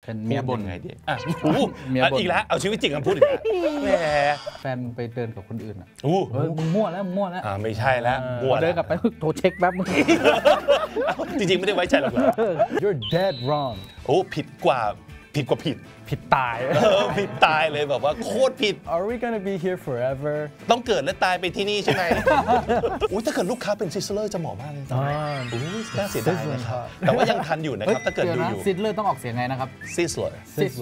เป็นเมียบ่นไงดิเมียบ่นอีกแล้วเอาชีวิตจริงมาพูดอีกแล้วแหมแฟนไปเดินกับคนอื่นมึงมั่วแล้วไม่ใช่แล้วมั่วเดินกลับไปโทรเช็คแป๊บมึงจริงๆไม่ได้ไว้ใจหรอก You're dead wrong ผิดกว่าผิดตายผิดตายเลยแบบว่าโคตรผิด Are we gonna be here forever ต้องเกิดและตายไปที่นี่ใช่ไหมถ้าเกิดลูกค้าเป็นซิสเลอร์จะเหมาะมากเลยน่าเสียดายนะครับแต่ว่ายังทันอยู่นะครับถ้าเกิดดูอยู่ซิสเลอร์ต้องออกเสียงไงนะครับซิสเลอร์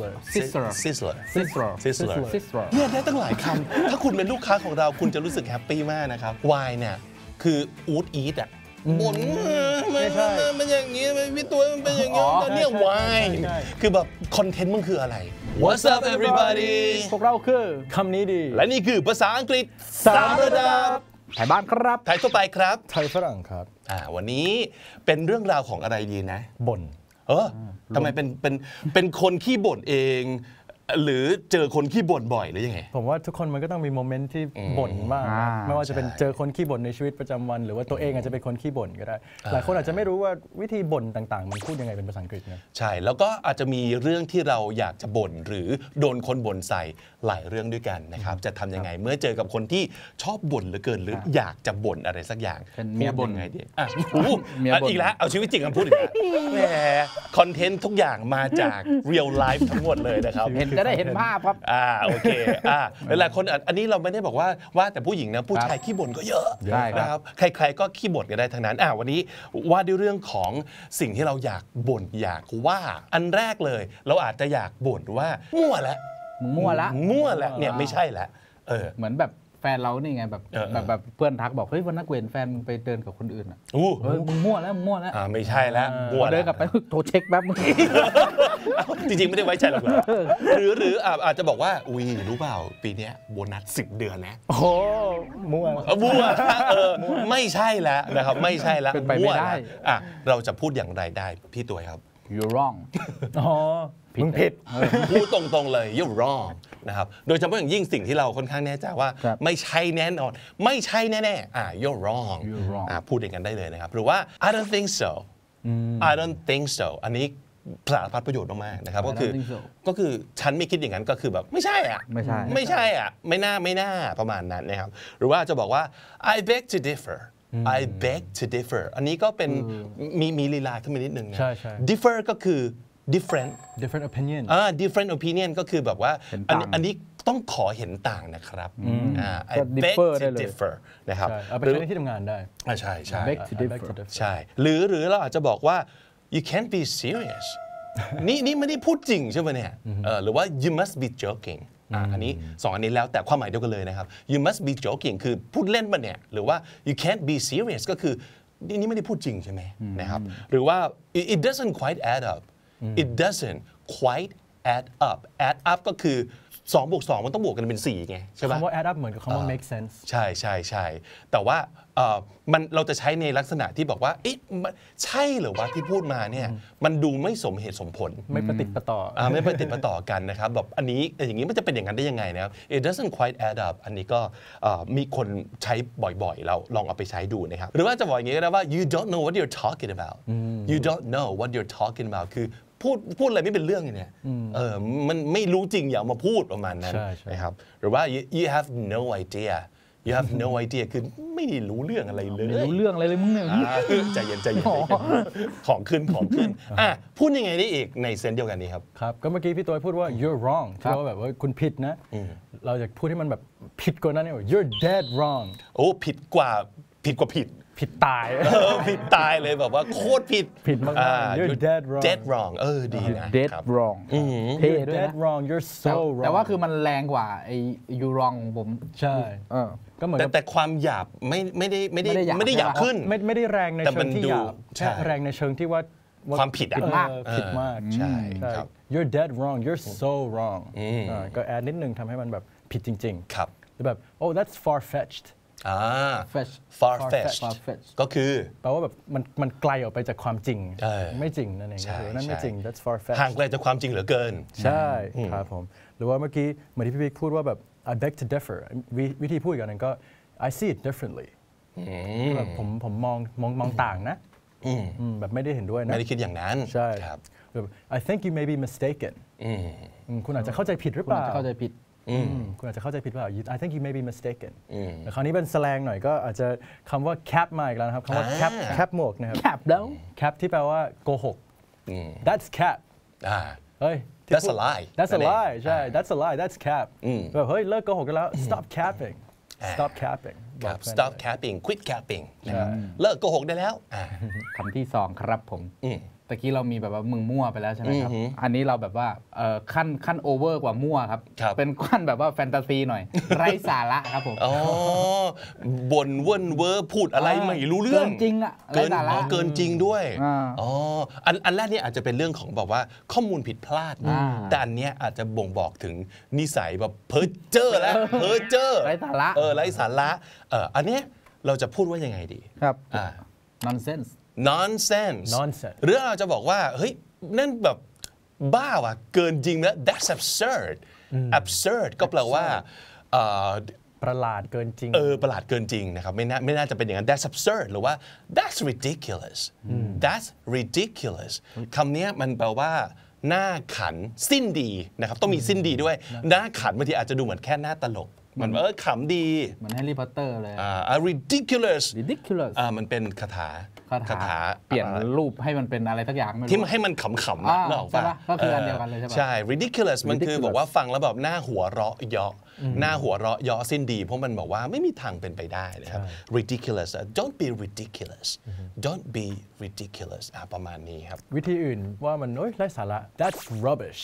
เนี่ยได้ตั้งหลายคำถ้าคุณเป็นลูกค้าของเราคุณจะรู้สึกแฮปปี้มากนะครับวายเนี่ยคืออูดอีทอ่ะบ่นมันอย่างนี้พี่ตัวมันเป็นอย่างนี้ตอนนี้วายคือแบบคอนเทนต์มันคืออะไร What's up everybody พวกเราคือคำนี้ดีและนี่คือภาษาอังกฤษ3 ระดับไทยบ้านครับไทยทั่วไปครับไทยฝรั่งครับวันนี้เป็นเรื่องราวของอะไรดีนะบ่นทำไมเป็นคนขี้บ่นเองหรือเจอคนขี้บ่นบ่อยหรือยังไงผมว่าทุกคนมันก็ต้องมีโมเมนต์ที่บ่นบ้างไม่ว่าจะเป็นเจอคนขี้บ่นในชีวิตประจำวันหรือว่าตัวเองอาจจะเป็นคนขี้บ่นก็ได้หลายคนอาจจะไม่รู้ว่าวิธีบ่นต่างๆมันพูดยังไงเป็นภาษาอังกฤษนะใช่แล้วก็อาจจะมีเรื่องที่เราอยากจะบ่นหรือโดนคนบ่นใส่หลายเรื่องด้วยกันนะครับจะทำยังไงเมื่อเจอกับคนที่ชอบบ่นเหลือเกินหรืออยากจะบ่นอะไรสักอย่างเมียบ่นไงดิอีกแล้วเอาชีวิตจริงมาพูดอีกแล้วแหมคอนเทนต์ทุกอย่างมาจาก real life ทั้งหมดเลยนะครับจะได้เห็นภาพครับโอเคหลายคนอันนี้เราไม่ได้บอกว่าแต่ผู้หญิงนะผู้ชายขี้บ่นก็เยอะนะครับใครๆก็ขี้บ่นกันได้ทั้งนั้นวันนี้ว่าด้วยเรื่องของสิ่งที่เราอยากบ่นอยากว่าอันแรกเลยเราอาจจะอยากบ่นว่ามั่วแล้วเนี่ยไม่ใช่แล้วเหมือนแบบแฟนเรานี่ไงแบบเพื่อนทักบอกเฮ้ยวันนักเวรแฟนไปเดินกับคนอื่นมึงมั่วแล้วไม่ใช่แล้วมั่วเดินกลับไปโทรเช็คแป๊บมึงจริงๆไม่ได้ไว้ใจหรอกหรืออาจจะบอกว่ารู้เปล่าปีนี้โบนัส10 เดือนนะมั่วไม่ใใช่แล้วนะครับไม่ใช่แล้วเป็นไปไม่ได้เราจะพูดอย่างไรได้พี่ตัวครับ You're wrong มึงผิดพูดตรงๆเลย You're wrong นะครับโดยเฉพาะอย่างยิ่งสิ่งที่เราค่อนข้างแน่ใจว่าไม่ใช่แน่นอนไม่ใช่แน่ๆYou're wrong พูดอย่างนั้นได้เลยนะครับหรือว่า I don't think so อันนี้สารพัดประโยชน์มากๆนะครับก็คือฉันไม่คิดอย่างนั้นก็คือแบบไม่ใช่ไม่ใช่ไม่น่าประมาณนั้นนะครับหรือว่าจะบอกว่า I beg to differ อันนี้ก็เป็นมีลีลาขึ้นมานิดนึงนะ differ ก็คือdifferent opinion different ก็คือแบบว่าอันนี้ต้องขอเห็นต่างนะครับI beg to differ นะครับเอาไปใช้ในที่ทำงานได้ใช่ beg to differ ใช่หรือเราอาจจะบอกว่า you can't be serious นี่ไม่ได้พูดจริงใช่ไหมเนี่ยหรือว่า you must be joking อันนี้2อันนี้แล้วแต่ความหมายเดียวกันเลยนะครับ you must be joking คือพูดเล่นป่ะเนี่ยหรือว่า you can't be serious ก็คือนี่ไม่ได้พูดจริงใช่ไหมนะครับหรือว่า it doesn't quite add up it doesn't quite add up ก็คือ2 บวก 2มันต้องบวกกันเป็น4ไงใช่ไหมคำว่า add up เหมือนกับคำว่า make sense ใช่แต่ว่าเราจะใช้ในลักษณะที่บอกว่าใช่หรือว่าที่พูดมาเนี่ยมันดูไม่สมเหตุสมผลไม่ประติดประต่อไม่ประติดประต่อกันนะครับแบบอันนี้อย่างนี้มันจะเป็นอย่างนั้นได้ยังไงนะครับ it doesn't quite add up อันนี้ก็มีคนใช้บ่อยๆเราลองเอาไปใช้ดูนะครับหรือว่าจะบอกอย่างนี้ก็ได้ว่า you don't know what you're talking about you don't know what you're talking about คือพูดอะไรไม่เป็นเรื่องเนี่ยมันไม่รู้จริงอย่ามาพูดประมาณนั้นนะครับหรือว่า you have no ideaคือไม่ได้รู้เรื่องอะไรเลยไม่รู้เรื่องอะไรเลยมึงเนี่ยใจเย็นของขึ้นพูดยังไงได้อีกในเซนส์เดียวกันนี้ครับก็เมื่อกี้พี่ตัวพูดว่า you're wrong ที่ว่าแบบว่าคุณผิดนะเราจะพูดให้มันแบบผิดกว่านั้นเนี่ย you're dead wrong ผิดกว่าผิดตายผิดตายเลยแบบว่าโคตรผิดมากๆ you're dead wrong ดีนะ dead wrong เท่ด้วยนะ dead wrong you're so wrong แต่ว่าคือมันแรงกว่าไอ้ you wrong ของผมใช่ก็เหมือนแต่ความหยาบไม่ได้หยาบขึ้นไม่ได้แรงในเชิงที่หยาบแค่แรงในเชิงที่ว่าความผิดมากใช่ครับ you're dead wrong you're so wrong ก็แอดนิดนึงทำให้มันแบบผิดจริงๆครับหรือแบบ oh that's far fetched far fetched ก็คือแปลว่าแบบมันไกลออกไปจากความจริงไม่จริงนั่นเองนั่นไม่จริง that's far fetched ห่างไกลจากความจริงเหลือเกินใช่ครับผมหรือว่าเมื่อกี้เหมือนที่พี่บิ๊กพูดว่าแบบ I beg to differ วิธีพูดอีกอันนึงก็ I see it differently แบบผมมองต่างนะแบบไม่ได้เห็นด้วยนะไม่ได้คิดอย่างนั้นใช่ครับแบบ I think you may be mistaken คุณอาจจะเข้าใจผิดหรือคุเปณอาจล่าจะเข้าใจผิดคุณอาจจะเข้าใจผิดว่า I think you may be mistaken แต่คราวนี้เป็น slang หน่อยก็อาจจะคำว่า cap มาอีกแล้วนะครับคำว่า cap หมวกนะครับแคบแล้ว cap ที่แปลว่าโกหก that's cap อ่าเฮ้ย That's a lie that's a นั่นเอง lie ใช่ that's a lie that's cap แบบเฮ้ยเลิกโกหกกันแล้ว stop capping stop capping ครับอกเพื่อน stop capping quit capping นะครับเลิกโกหกได้แล้วคำที่สองครับผมตะกี้เรามีแบบว่ามึงมั่วไปแล้วใช่ไหมครับ อันนี้เราแบบว่าขั้นโอเวอร์กว่ามั่วครับครับเป็นขั้นแบบว่าแฟนตาซีหน่อย ไร้สาระครับผมอ๋อบ่นเว่นเวอร์พูดอะไรไม่รู้เรื่องเกินจริงอะเกินไร้สาระเกินจริงด้วยอ๋ออันแรกนี่อาจจะเป็นเรื่องของแบบว่าข้อมูลผิดพลาดนะแต่อันเนี้ยอาจจะบ่งบอกถึงนิสัยแบบเพ้อเจ้อแล้วเพ้อเจ้อไร้สาระไร้สาระอันเนี้ยเราจะพูดว่ายังไงดีครับอ่า nonsense nonsense nonsense หรือเราจะบอกว่าเฮ้ยนั่นแบบบ้าว่ะเกินจริงแล้ว that's absurd absurd ก็แปลว่าประหลาดเกินจริงประหลาดเกินจริงนะครับไม่น่าจะเป็นอย่างนั้น that's absurd หรือว่า that's ridiculous that's ridiculous คำนี้มันแปลว่าหน้าขันสิ้นดีนะครับต้องมีสิ้นดีด้วยหน้าขันบางทีอาจจะดูเหมือนแค่หน้าตลกมันขำดีเหมือนแฮร์รี่พอตเตอร์เลย ridiculous ridiculous มันเป็นคาถาเปลี่ยนรูปให้มันเป็นอะไรสักอย่างไม่รู้ที่ให้มันขำๆนะนึกออกใช่ปะปะก็คืออันเดียวกันเลยใช่ปะใช่ ridiculous มันคือ ridiculous บอกว่าฟังแล้วแบบหน้าหัวเราะเยาะหน้าหัวเราะเยาะสิ้นดีเพราะมันบอกว่าไม่มีทางเป็นไปได้นะครับ ridiculous don't be ridiculous don't be ridiculous ประมาณนี้ครับวิธีอื่นว่ามันไร้สาระ that's rubbish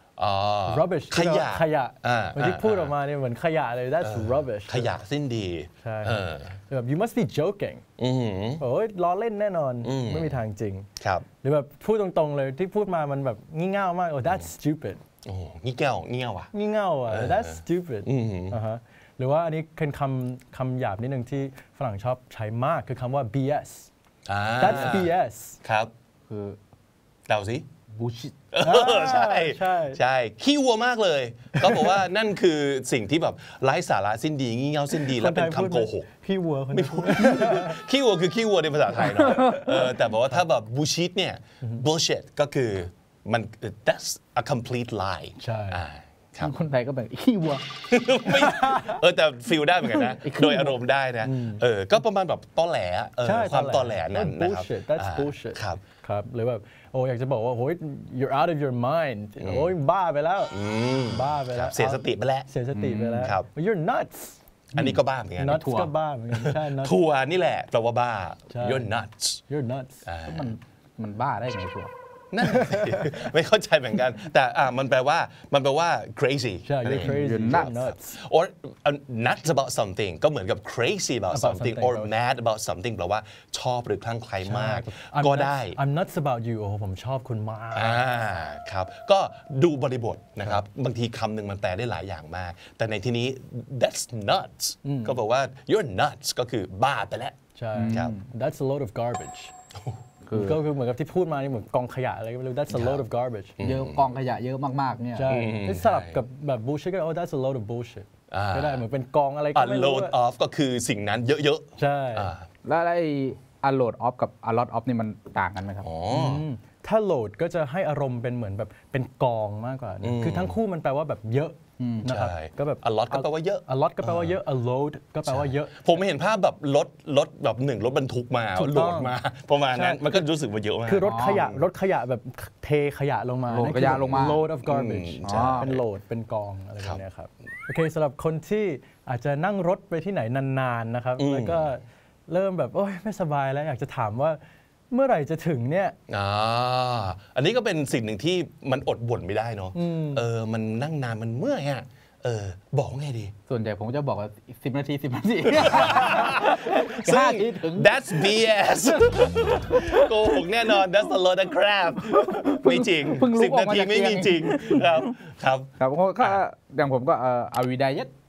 rubbish ขยะขยะวันที่พูดออกมาเนี่ยเหมือนขยะเลย that's rubbish ขยะสิ้นดีใช่แบบ you must be joking โอ้ยล้อเล่นแน่นอนไม่มีทางจริงครับหรือแบบพูดตรงๆเลยที่พูดมามันแบบงี่เง่ามาก that's stupid โอ้งี้เง่าว่ะงี่เง่าอ่ะ that's stupid หรือว่าอันนี้เป็นคำหยาบนิดนึงที่ฝรั่งชอบใช้มากคือคำว่า BS that's BS ครับคือเดาสิ bullshit ใช่ขี้วัวมากเลย ก็บอกว่านั่นคือสิ่งที่แบบไร้สาระสิ้นดีงี่เง่าสิ้นดีและเป็นคำโกหกขี้วัวคนนี้ขี้วัวคือขี้วัวในภาษาไทยเนาะแต่บอกว่าถ้าแบบ bullshit เนี่ย bullshit ก็คือมัน that's a complete lie ใช่ครับคนไทยก็แบบขี้วัวไม่แต่ฟีลได้เหมือนกันนะ โดยอารมณ์ได้นะก็ประมาณแบบตอแหลความตอแหลนั้นนะครับ bullshit that's bullshit ครับครับหรือแบบอยากจะบอกว่าโอ้ย you're out of your mind โอ้ยบ้าไปแล้วบ้าไปแล้วเสียสติไปแล้วเสียสติไปแล้วครับ you're nuts อันนี้ก็บ้าเหมือนกัน nuts ก็บ้าเหมือนกันใช่ nuts ทัวร์นี่แหละแปลว่าบ้าใช่ you're nuts you're nuts มันบ้าได้ไงชัวนั่นสิไม่เข้าใจเหมือนกัน แต่มันแปลว่า crazy ใช่ you're crazy You're you're nuts nuts or nuts about something ก็เหมือนกับ crazy about something or mad about something แปลว่าชอบหรือคลั่งไคล้มาก ก็ได้ I'm nuts about you โอ้โหผมชอบคุณมากครับก็ดูบริบทนะครับบางทีคำหนึ่งมันแปลได้หลายอย่างมาก แต่ในที่นี้ that's nuts ก็บอกว่า you're nuts ก็คือบ้าไปแล้วใช่ครับ that's a load of garbage ก็คือเหมือนกับที่พูดมานี่เหมือนกองขยะอะไรก็ไม่รู้ that's a load of garbage เยอะกองขยะเยอะมากๆเนี่ยใช่สลับกับแบบ bullshit ก็that's a load of bullshit ก็ได้เหมือนเป็นกองอะไรก็ไม่รู้ load off ก็คือสิ่งนั้นเยอะใช่แล้วไอ้ a load of กับ a lot of นี่มันต่างกันไหมครับถ้าโหลดก็จะให้อารมณ์เป็นเหมือนแบบเป็นกองมากกว่า คือทั้งคู่มันแปลว่าแบบเยอะนะครับใช่ก็แบบ a lot ก็แปลว่าเยอะ a lot ก็แปลว่าเยอะ a load ก็แปลว่าเยอะผมเห็นภาพแบบรถแบบหนึ่งรถบรรทุกมาถูกโหลต้องดมาประมาณนั้นใช่มันก็รู้สึกว่าเยอะมากคือรถขยะแบบเทขยะลงมาโหลดขยะลงมา load of garbage ใช่เป็นโหลดเป็นกองอะไรแบบเนี้ยครับโอเคสำหรับคนที่อาจจะนั่งรถไปที่ไหนนานๆนะครับแล้วก็เริ่มแบบโอ๊ยไม่สบายแล้วอยากจะถามว่าเมื่อไหร่จะถึงเนี่ยอันนี้ก็เป็นสิ่งหนึ่งที่มันอดบ่นไม่ได้เนาะมันนั่งนานมันเมื่อยอ่ะบอกว่าไงดีส่วนใหญ่ผมจะบอกว่า10 นาที 10 นาทีซึ่ง 5 นาทีถึง that's BS โกหกแน่นอน that's a load of crap ไม่จริงเพิ่งลุก 10 นาทีออกมาจากไม่มีเตียงจริงครับครับครับก็อย่างผมก็อาวิดายัต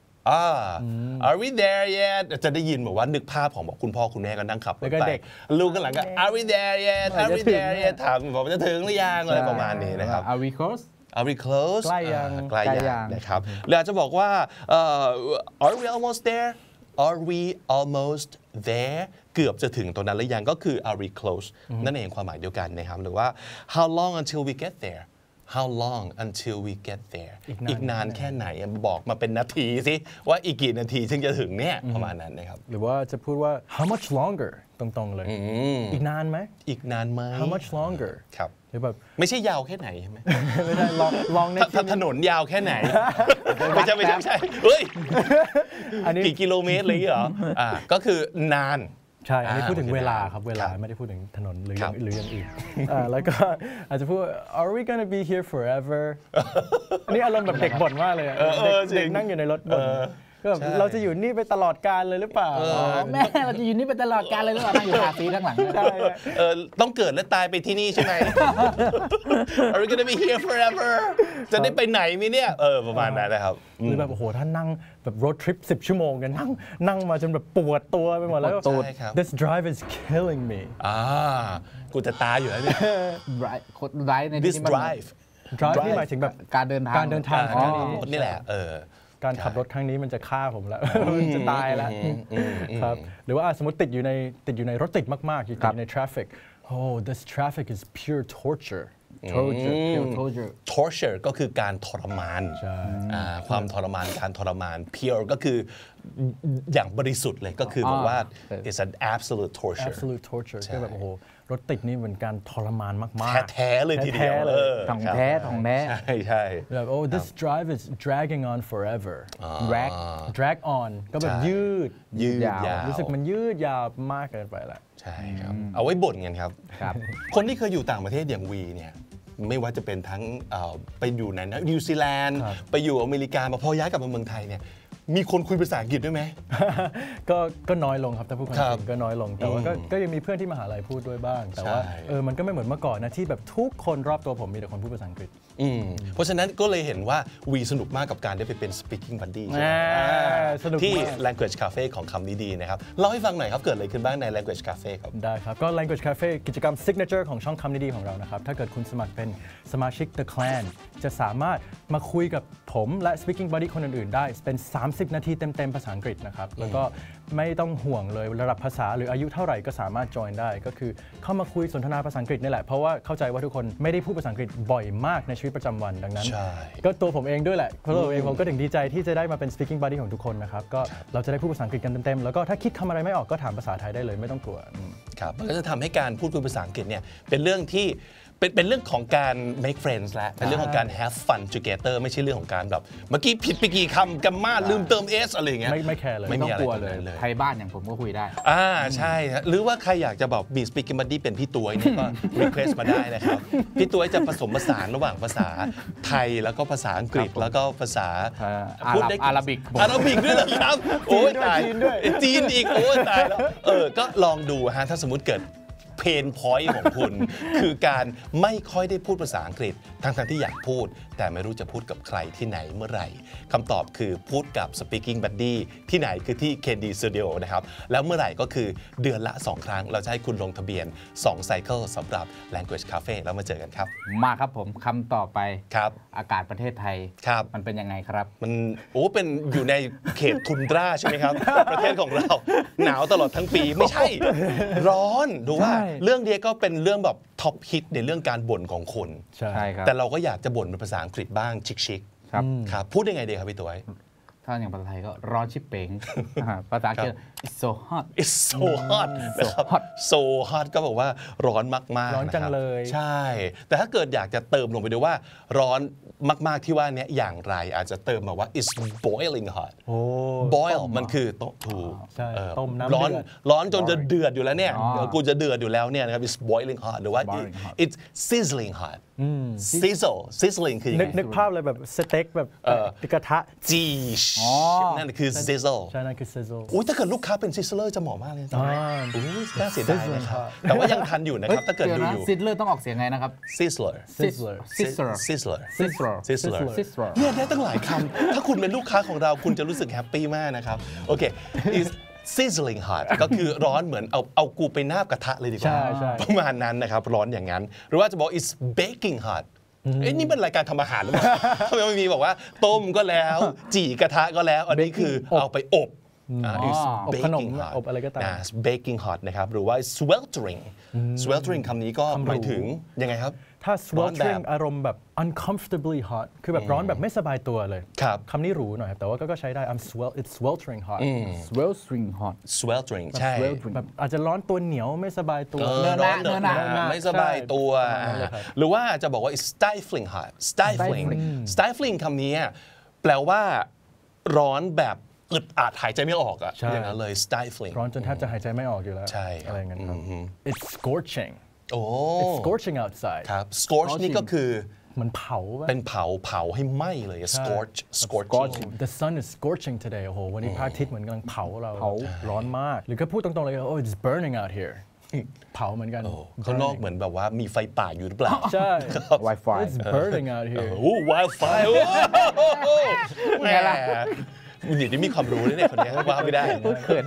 Are we there yet จะได้ยินบอกว่านึกภาพของบอกคุณพ่อคุณแม่ก็นั่งขับรถแล้วก็ไปเด็กลูกกันหลังก็ Are we there yet Are we there yet ถามบอกว่าจะถึงหรือยังอะไรประมาณนี้นะครับ Are we close Are we close ใกล้ยังใกล้ยังนะครับหรืออาจจะบอกว่าAre we almost there are we almost there เกือบจะถึงตรงนั้นหรือยังก็คือ are we close นั่นเองความหมายเดียวกันนะครับหรือว่า how long until we get there how long until we get there อีกนานแค่ไหนบอกมาเป็นนาทีสิว่าอีกกี่นาทีถึงจะถึงเนี่ยประมาณนั้นนะครับหรือว่าจะพูดว่า how much longer ตรงๆเลยอีกนานไหมอีกนานไหม how much longer ครับหรือแบบไม่ใช่ยาวแค่ไหนใช่ไหมไม่ได้ลองในที่ถนนยาวแค่ไหนไม่ใช่เฮ้ยกี่กิโลเมตรเลยเหรอก็คือนานใช่อันนี้พูดถึงเวลาครับเวลาไม่ได้พูดถึงถนนหรืออย่างอื่นแล้วก็อาจจะพูด are we gonna be here forever อันนี้อารมณ์แบบเด็กบ่นมากเลยเด็กนั่งอยู่ในรถบ่นก็แบบเราจะอยู่นี่ไปตลอดกาลเลยหรือเปล่าแม่เราจะอยู่นี่ไปตลอดกาลเลยหรือเปล่านั่งอยู่คาซีข้างหลังต้องเกิดและตายไปที่นี่ใช่ไหม Are we gonna be here forever จะได้ไปไหนมั้ยเนี่ยประมาณนั้นนะครับหรือแบบโอ้โหถ้านั่งแบบ road trip 10 ชั่วโมงกันนั่งมาจนแบบปวดตัวไปหมดแล้ว This drive is killing me กูจะตายอยู่แล้วเนี่ย drive ในที่นี้มัน drive นี่หมายถึงแบบการเดินทางนี่แหละการขับรถครั้งนี้มันจะฆ่าผมแล้วจะตายแล้วครับหรือว่าสมมติติดอยู่ในรถติดมากๆอยู่ใน traffic oh this traffic is pure torture torture ก็คือการทรมานความทรมานการทรมาน pure ก็คืออย่างบริสุทธิ์เลยก็คือแบบว่า it's an absolute torture ก็แบบโอ้โหรถติดนี่เป็นการทรมานมากๆแท้ๆเลยทีเดียวท่องแท้ใช่แบบ oh this drive is dragging on forever drag on ก็แบบยืดยาวรู้สึกมันยืดยาวมากเกินไปละใช่ครับเอาไว้บ่นกันครับคนที่เคยอยู่ต่างประเทศอย่างวีเนี่ยไม่ว่าจะเป็นทั้งไปอยู่ในนิวซีแลนด์ไปอยู่อเมริกามาพอย้ายกลับมาเมืองไทยเนี่ยมีคนคุยภาษาอังกฤษด้วยไหมก็น้อยลงครับถ้าพูดความจริงก็น้อยลงแต่ว่าก็ยังมีเพื่อนที่มหาลัยพูดด้วยบ้างแต่ว่ามันก็ไม่เหมือนเมื่อก่อนนะที่แบบทุกคนรอบตัวผมมีแต่คนพูดภาษาอังกฤษเพราะฉะนั้นก็เลยเห็นว่าวีสนุกมากกับการได้ไปเป็น speaking buddy ที่ language cafe ของคำนี้ดีนะครับเล่าให้ฟังหน่อยครับเกิดอะไรขึ้นบ้างใน language cafe ครับได้ครับก็ language cafe กิจกรรม signature ของช่องคำนี้ดีของเรานะครับถ้าเกิดคุณสมัครเป็นสมาชิก The Clan จะสามารถมาคุยกับผมและ speaking buddy คนอื่นๆได้เป็น30 นาทีเต็มๆภาษาอังกฤษนะครับแล้วก็ไม่ต้องห่วงเลยระดับภาษาหรืออายุเท่าไหร่ก็สามารถ join ได้ก็คือเข้ามาคุยสนทนาภาษาอังกฤษนี่แหละเพราะว่าเข้าใจว่าทุกคนไม่ได้พูดภาษาอังกฤษบ่อยมากในชีวิตประจำวันดังนั้นก็ตัวผมเองด้วยแหละเพราะตัวเองผมก็ถึงดีใจที่จะได้มาเป็น speaking buddy ของทุกคนนะครับก็เราจะได้พูดภาษาอังกฤษกันเต็มๆแล้วก็ถ้าคิดคำอะไรไม่ออกก็ถามภาษาไทยได้เลยไม่ต้องกลัวครับมันก็จะทำให้การพูดคุยภาษาอังกฤษเนี่ยเป็นเรื่องที่เป็นเรื่องของการ make friends และเป็นเรื่องของการ have fun together ไม่ใช่เรื่องของการแบบเมื่อกี้ผิดไปกี่คำกัมมาลืมเติม s อะไรอย่างเงี้ยไม่แคร์เลยไม่ต้องกลัวเลยไทยบ้านอย่างผมก็คุยได้ใช่หรือว่าใครอยากจะแบบมี speaking buddy เป็นพี่ตัวนี่ก็ request มาได้นะครับพี่ตัวจะผสมผสานระหว่างภาษาไทยแล้วก็ภาษาอังกฤษแล้วก็ภาษาอาหรับิกด้วยเหรอครับโอ้ยตายจีนอีกโอ้ยตายแล้วก็ลองดูฮะถ้าสมมุติเกิดเพนพอยต์ของคุณ คือการไม่ค่อยได้พูดภาษาอังกฤษทั้งที่อยากพูดแต่ไม่รู้จะพูดกับใครที่ไหนเมื่อไหร่คำตอบคือพูดกับ Speaking Buddy ที่ไหนคือที่ KD Studio นะครับแล้วเมื่อไหร่ก็คือเดือนละ2ครั้งเราจะให้คุณลงทะเบียน2 Cycle สำหรับ Language Cafe แล้วมาเจอกันครับมาครับผมคำต่อไปครับอากาศประเทศไทยมันเป็นยังไงครับมันเป็นอยู่ในเขตทุนดราใช่ไหมครับ ประเทศของเราหนาวตลอดทั้งปีไม่ใช่ร้อนดูว่าเรื่องนี้ก็เป็นเรื่องแบบท็อปฮิตในเรื่องการบ่นของคนใช่ครับแต่เราก็อยากจะบ่นเป็นภาษาอังกฤษบ้างชิคๆครับพูดยังไงดีครับพี่ตัวถ้าอย่างภาษาไทยก็ร้อนชิบเป๋งภาษาอังกฤษ it's so hot it's so hot นะครับ so hot ก็บอกว่าร้อนมากๆร้อนจังเลยใช่แต่ถ้าเกิดอยากจะเติมลงไปด้วยว่าร้อนมากๆที่ว่านี้อย่างไรอาจจะเติมมาว่า it's boiling hot boil มันคือถูกต้มน้ำร้อนจนจะเดือดอยู่แล้วเนี่ยกูจะเดือดอยู่แล้วเนี่ยนะครับ it's boiling hot หรือว่า it's sizzling hot sizzling คือนึกภาพเลยแบบสเต็กแบบกระทะจีนั่นคือ sizzle ใช่นั่นคือ sizzle ถ้าเกิดลูกค้าเป็น sizzler จะเหมาะมากเลยน่าเสียดายนะครับแต่ว่ายังทันอยู่นะครับถ้าเกิดดูอยู่ sizzler ต้องออกเสียงไงนะครับ sizzler เนี่ยได้ตั้งหลายคำถ้าคุณเป็นลูกค้าของเราคุณจะรู้สึกแฮปปี้มากนะครับโอเค sizzling hot ก็คือร้อนเหมือนเอากูไปนาบกระทะเลยดีกว่าประมาณนั้นนะครับร้อนอย่างนั้นหรือว่าจะบอก it's baking hot นี่เป็นรายการทำอาหารหรือเปล่าทำไมไม่มีบอกว่าต้มก็แล้วจี่กระทะก็แล้วอันนี้คือเอาไปอบ is อบขนม baking hot อบอะไรก็ตาม baking hot นะครับหรือว่า sweltering คำนี้ก็หมายถึงยังไงครับถ้าร้อนแบบ sweltering อารมณ์แบบ uncomfortably hot คือแบบร้อนแบบไม่สบายตัวเลยครับคำนี้หรูหน่อยครับแต่ว่าก็ใช้ได้ it's sweltering hot sweltering hot sweltering ใช่แบบอาจจะร้อนตัวเหนียวไม่สบายตัวร้อนเนื้อหนาไม่สบายตัวใช่ประมาณนั้นเลยครับหรือว่าจะบอกว่า stifling hot stifling คำนี้แปลว่าร้อนแบบอึดอัดหายใจไม่ออกอะใช่อย่างนั้นเลย stifling ร้อนจนแทบจะหายใจไม่ออกอยู่แล้วใช่ครับอะไรเงี้ยครับ it's scorching โอ้ it's scorching outside ครับ scorch นี่ก็คือเหมือนเผาปะเป็นเผาให้ไหม้เลย scorching The sun is scorching today โอ้โหวันนี้พระอาทิตย์เหมือนกำลังเผาเราร้อนมาก หรือก็พูดตรงๆเลยoh it's burning out here เผาเหมือนกันข้างนอกเหมือนแบบว่ามีไฟป่าอยู่หรือเปล่าใช่ Wi-Fi it's burning out here โอ้ wildfire โอ้แหมเดี๋ยวนี้มีความรู้เลยเนี่ยคนนี้ว่าไม่ได้เขิน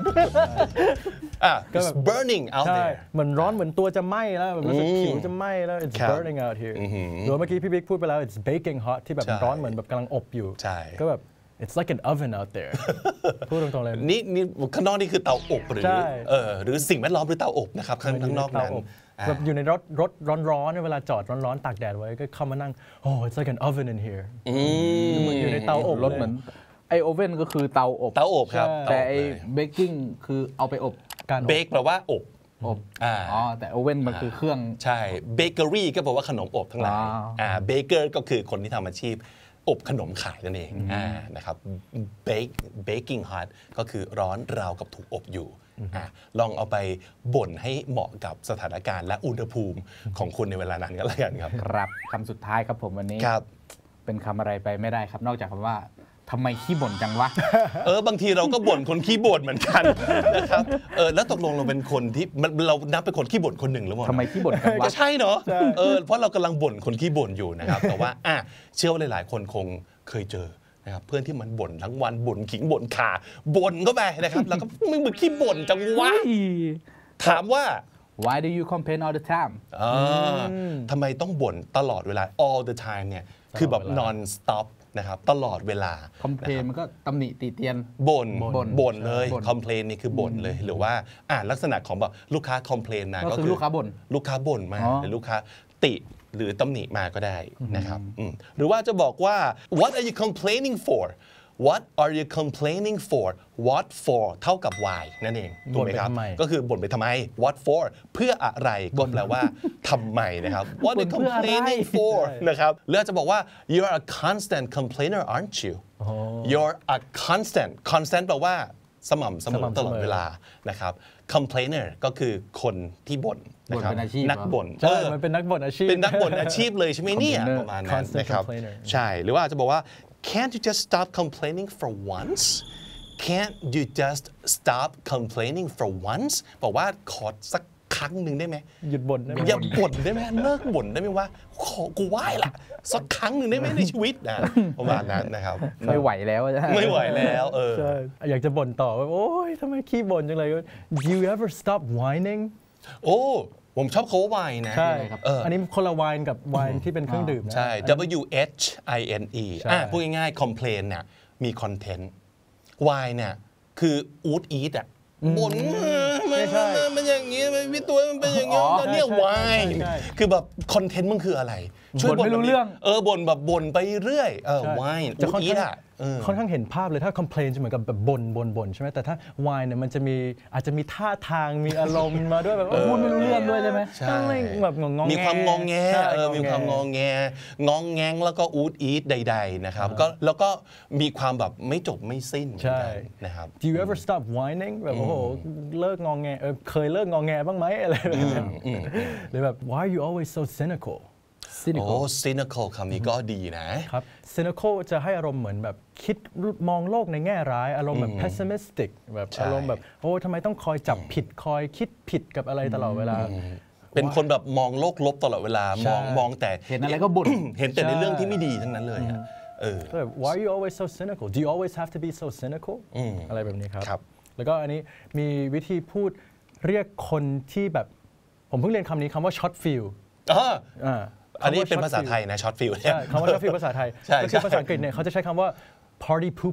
it's burning out ใช่ there เหมือนร้อนเหมือนตัวจะไหม้แล้วแบบรู้สึกผิวจะไหม้แล้ว it's ครับ burning out here หรือว่าเมื่อกี้พี่บิ๊กพูดไปแล้ว it's baking hot ที่แบบใช่ร้อนเหมือนแบบกำลังอบอยู่ใช่ก็แบบ it's like an oven out there พูดตรงๆเลยนี่ข้างนอกนี่คือเตาอบหรือใช่หรือสิ่งแวดล้อมหรือเตาอบนะครับข้างนอกนั้นแบบอยู่ในรถร้อนๆเวลาจอดร้อนๆตากแดดไว้ก็เข้ามานั่ง oh it's like an oven in here เหมือนอยู่ในเตาอบรถเหมือนไอโอเว่นก็คือเตาอบเตาอบครับแต่เตาอบไอเลยเบกกิ้งคือเอาไปอบการอบเบกแปลว่าอบอ๋อแต่โอเว่นมันคือเครื่องใช่เบเกอรี่ก็แปลว่าขนมอบทั้งหลายเบเกอร์ก็คือคนที่ทำอาชีพอบขนมขายนั่นเองนะครับbaking hot ก็คือร้อนราวกับถูกอบอยู่ลองเอาไปบ่นให้เหมาะกับสถานการณ์และอุณหภูมิของคุณในเวลานั้นก็แล้วกันครับครับคำสุดท้ายครับผมวันนี้ครับเป็นคำอะไรไปไม่ได้ครับ นอกจากคำว่าทำไมขี้บ่นจังวะบางทีเราก็บ่นคนขี้บ่นเหมือนกันนะครับแล้วตกลงเราเป็นคนที่เรานับเป็นคนขี้บ่นคนหนึ่งหรือเปล่าทำไมขี้บ่นจังวะก็ใช่เนาะเพราะเรากำลังบ่นคนขี้บ่นอยู่นะครับ แต่ว่าเชื่อว่าหลายๆคนคงเคยเจอนะครับเพื่อนที่มันบ่นทั้งวันบ่นขิงบ่นข่าบ่นก็ไปนะครับแล้วก็มึงขี้บ่นจังวะถามว่า Why do you complain all the time ทำไมต้องบ่นตลอดเวลา all the time เนี่ยคือแบบ non stop นะครับตลอดเวลา complain มันก็ตำหนิติเตียนบ่นเลยบ่น complain นี่คือบ่นเลยหรือว่าลักษณะของแบบลูกค้า complain มาก็คือลูกค้าบ่นลูกค้าบ่นมาหรือลูกค้าติหรือตำหนิมาก็ได้นะครับหรือว่าจะบอกว่า what are you complaining for what are you complaining for what for เท่ากับ why นั่นเองถูกไหมครับบ่นไปทำไมก็คือบ่นไปทำไม what for เพื่ออะไรก็แปลว่าทำไมนะครับ what are you บ่นเพื่ออะไร complaining for นะครับหรืออาจจะบอกว่า you're a constant complainer aren't you you're a constant แปลว่าสม่ำเสมอตลอดเวลานะครับ complainer ก็คือคนที่บ่นนะครับบ่นเป็นอาชีพนักบ่นใช่มันเป็นนักบ่นอาชีพเป็นนักบ่นอาชีพเลยใช่ไหมเนี่ย Complainer ประมาณนั้น Constant นะครับ complainer ใช่หรือว่าอาจจะบอกว่า can't you just stop complaining for once can't you just stop complaining for once บอกว่าขอสักครั้งหนึ่งได้ไหมหยุดบ่นได้ไหมอย่าบ่นได้ไหมเลิกบ่นได้ไหมว่าขอกูไหว้ละสักครั้งหนึ่งได้ไหมในชีวิตนะประมาณนั้นนะครับไม่ไหวแล้วไม่ไหวแล้วใช่อยากจะบ่นต่อว่าโอ๊ยทำไมขี้บ่นจังเลย Do you ever stop whining โอ้ผมชอบเขาวายนะใช่อันนี้คนละไวน์กับไวน์ที่เป็นเครื่องดื่มนะใช่ W H I N E ใช่พูดง่ายๆ complain เนี่ยมีคอนเทนต์ why เนี่ยคืออูดอีทอ่ะบ่นมันอย่างนี้พี่ตัวมันเป็นอย่างนี้ตอนเนี้ย why คือแบบคอนเทนต์มันคืออะไรช่วยบ่นไม่รู้เรื่องบ่นแบบบ่นไปเรื่อยwhy จะอูค่อดนอีทข้างอ่ะค่อนข้างเห็นภาพเลยถ้า complain จะเหมือนกับแบบบ่นใช่ไหมแต่ถ้า whine เนี่ยมันจะมีอาจจะมีท่าทางมีอารมณ์มาด้วยแบบพูดไม่รู้เรื่องด้วยใช่ไหมใช่แบบงงมีความงองแงใช่มีความงองแงแล้วก็อูดอีทใดๆนะครับแล้วก็มีความแบบไม่จบไม่สิ้นเหมือนใช่กันนะครับ Do you ever stop whining แบบโอ้โหเลิกงองแงเคยเลิกงองแงบ้างไหมอะไรแบบนี้หรือแบบ Why are you always so cynical โอ้ cynical คำนี้ก็ดีนะครับ cynical จะให้อารมณ์เหมือนแบบคิดมองโลกในแง่ร้ายอารมณ์แบบ pessimistic แบบใช่อารมณ์แบบโอ้ทำไมต้องคอยจับผิดคอยคิดผิดกับอะไรตลอดเวลาเป็นคนแบบมองโลกลบตลอดเวลาใช่มองแต่เห็นอะไรก็บ่นเห็นแต่ในเรื่องที่ไม่ดีทั้งนั้นเลยอะก็แบบ Why are you always so cynical Do you always have to be so cynical อะไรแบบนี้ครับครับแล้วก็อันนี้มีวิธีพูดเรียกคนที่แบบผมเพิ่งเรียนคำนี้คำว่า short fuse อันนี้เป็นภาษาไทยนะช็อตฟิลใช่คำว่า short fuse ภาษาไทยใช่ก็คือภาษาอังกฤษเนี่ยเขาจะใช้คำว่า party pooper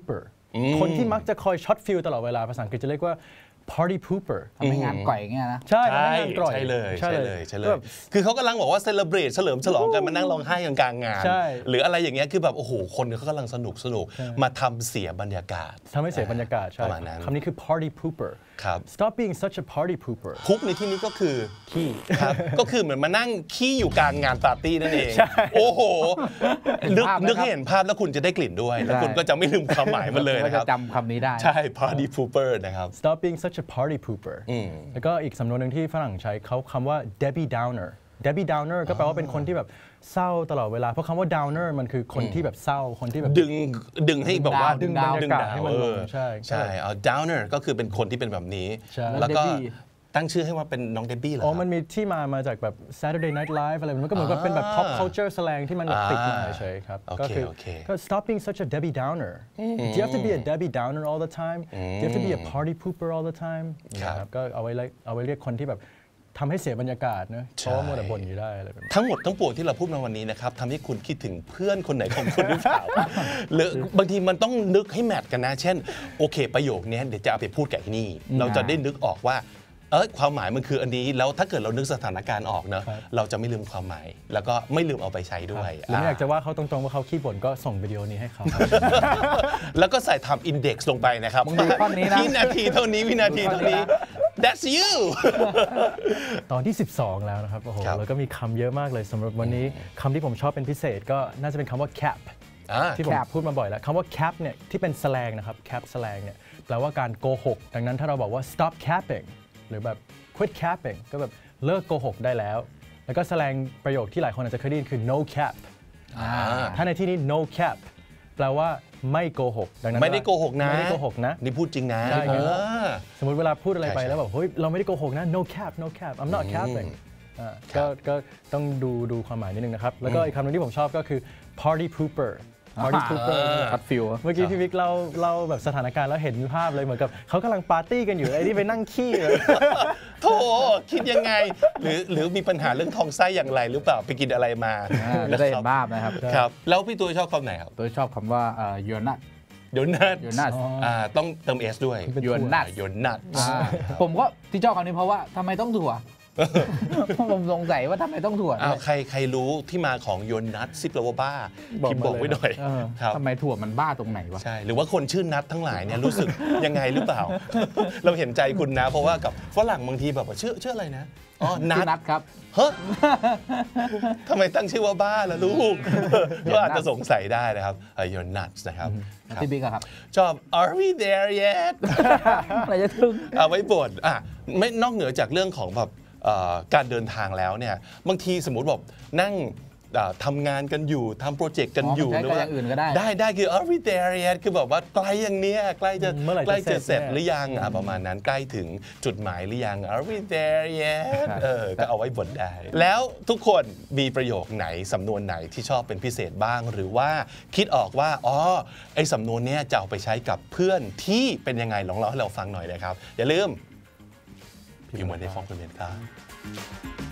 คนที่มักจะคอยช็อตฟิลตลอดเวลาภาษาอังกฤษจะเรียกว่า party pooper ทำให้งานก่อยอย่างเงี้ยนะใช่ใช่ทำให้งานกร่อยใช่เลยใช่ใช่เลเลย ยใช่เลย คือเขากำลังบอกว่าเซเลบรตเฉลิมฉลองกันมานั่งร้องไห้กันกลางงานใช่หรืออะไรอย่างเงี้ยคือแบบโอ้โหคนเขากำลังสนุกมาทำเสียบรรยากาศทำให้เสียบรรยากาศใช่ประมาณนั้นคำนี้คือ party pooper ครับ stop being such a party pooper พุกในที่นี้ก็คือขี้ครับ ก็คือเหมือนมานั่งขี้อยู่กลางงานปาร์ตี้นั่นเอง โอ้โห นึกให้เห็นภาพแล้วคุณจะได้กลิ่นด้วย แล้วคุณก็จะไม่ลืมความหมายมันเลยก็นะคจะรับจำคำนี้ได้ใช่ party pooper นะครับ stop being such a party pooper แล้วก็อีกสำนวนหนึ่งที่ฝรั่งใช้เขาคำว่า Debbie Downer Debbie Downer ก็แปลว่าเป็นคนที่แบบเศร้าตลอดเวลาเพราะคำว่า Downer มันคือคนที่แบบเศร้าคนที่แบบดึงให้แบบว่าดึงบรรยากาศให้มันลงใช่ใช่เอา downer ก็คือเป็นคนที่เป็นแบบนี้ใช่แล้วก็ Debbie ตั้งชื่อให้ว่าเป็นน้องเดบบี้เหรออ๋อครับมันมีที่มาจากแบบ Saturday Night Live อะไรมันก็เหมือนกับเป็นแบบ pop culture slang ที่มันแบบติดมาเฉยๆครับโอเคก็คือโอเคก็ stop being such a Debbie Downer do you have to be a Debbie Downer all the time do you have to be a party pooper all the time นะครับก็เอาไว้เรียกคนที่แบบทำให้เสียบรรยากาศนะเพราะว่ามัวแต่บ่นอยู่ได้อะไรแบบนี้ทั้งหมดทั้งปวงที่เราพูดมาวันนี้นะครับทำให้คุณคิดถึงเพื่อนคนไหนของคุณหรือเปล่า หรือบางทีมันต้องนึกให้แมทกันนะ เช่น โอเคประโยคนี้เดี๋ยวจะเอาไปพูดกับไอ้นี่ เราจะได้นึกออกว่าความหมายมันคืออันนี้แล้วถ้าเกิดเรานึกสถานการณ์ออกเนอะเราจะไม่ลืมความหมาย แล้วก็ไม่ลืมเอาไปใช้ด้วยหรือไม่อยากจะว่าเขาตรงๆว่าเขาขี้บ่นก็ส่งวิดีโอนี้ให้เขาแล้วก็ใส่ทำอินเด็กซ์ลงไปนะครับมึงดูท่อนนี้นะที่นาทีเท่านี้วินาทีเท่านี้ that's you ตอนที่ 12 แล้วนะครับโอ้โหครับแล้วก็มีคำเยอะมากเลยสำหรับวันนี้คำที่ผมชอบเป็นพิเศษก็น่าจะเป็นคำว่า cap ที่ผม cap พูดมาบ่อยแล้วคำว่า cap เนี่ยที่เป็น slang นะครับ cap slang เนี่ยแปลว่าการโกหกดังนั้นถ้าเราบอกว่า stop capping หรือแบบ quit capping ก็แบบเลิกโกหกได้แล้ว แล้วก็ slang ประโยคที่หลายคนอาจจะเคยได้ยินคือ no cap ถ้าในที่นี้ no cap แปลว่าไม่โกหกดังนั้นไม่ได้โกหกนะไม่ได้โกหกนะนี่พูดจริงนะใช่ครับ สมมติเวลาพูดอะไรไปใช่แล้วแบบเฮ้ยเราไม่ได้โกหกนะ no cap no cap I'm not capping ก็ต้องดูความหมายนิดนึงนะครับ แล้วก็อีกคำหนึงที่ผมชอบก็คือ party pooper party pooper คัดฟิลเมื่อกี้พี่วิกเราแบบสถานการณ์แล้วเห็นภาพเลยเหมือนกับเขากำลังปาร์ตี้กันอยู่ไอ้นี่ไปนั่งขี้เลยโธ่คิดยังไง หรือมีปัญหาเรื่องท้องไส้อย่างไรหรือเปล่าไปกินอะไรมาจะได้เห็นภาพนะครับครับ แล้วพี่ตัวชอบคำไหนครับตัวชอบคำว่าyou're not โยนัท you're not ต้องเติม S ด้วย you're not โยนัทผมก็ที่ชอบคำนี้เพราะว่าทำไมต้องถั่ว ผมสงสัยว่าทำไมต้องถั่วใครรู้ที่มาของโยนัทซิปลาวาบ้าบอกพิมพ์บอกมาเลยไว้หน่อย ครับทำไมถั่วมันบ้าตรงไหนวะใช่ หรือว่าคนชื่อนัททั้งหลายเนี่ยรู้สึกยังไงหรือเปล่า เราเห็นใจคุณนะ เพราะว่ากับฝรั่งบางทีแบบว่าชื่ออะไรนะอ๋อนัชื่ทอนัทครับเฮ้ยทำไมตั้งชื่อว่าบ้าล่ะลูก ก็อาจจะสงสัยได้นะครับyou're nuts นะครับพี่บิ๊กอะครับชอบ are we there yet อะไรจะถึงเอาไว้บ่นไม่นอกเหนือจากเรื่องของแบบการเดินทางแล้วเนี่ยบางทีสมมุติแบบนั่งทำงานกันอยู่ทำโปรเจกต์กันอยู่ใช้กับอย่างอื่นก็ได้ได้คือ are we there yet คือแบบว่าใกล้อย่างเนี้ยใกล้จะเมื่อไหร่จะใกล้จะเสร็จเสร็จหรือยังประมาณนั้นใกล้ถึงจุดหมายหรือยัง are we there yet ก็เอาไว้บ่นได้ แล้วทุกคนมีประโยคไหนสำนวนไหนที่ชอบเป็นพิเศษบ้าง หรือว่าคิดออกว่าไอ้สำนวนเนี้ยจะเอาไปใช้กับเพื่อนที่เป็นยังไงลองเล่าให้เราฟังหน่อยนะครับอย่าลืมพิมพ์ไว้ในฟองคอมเมนต์ครับ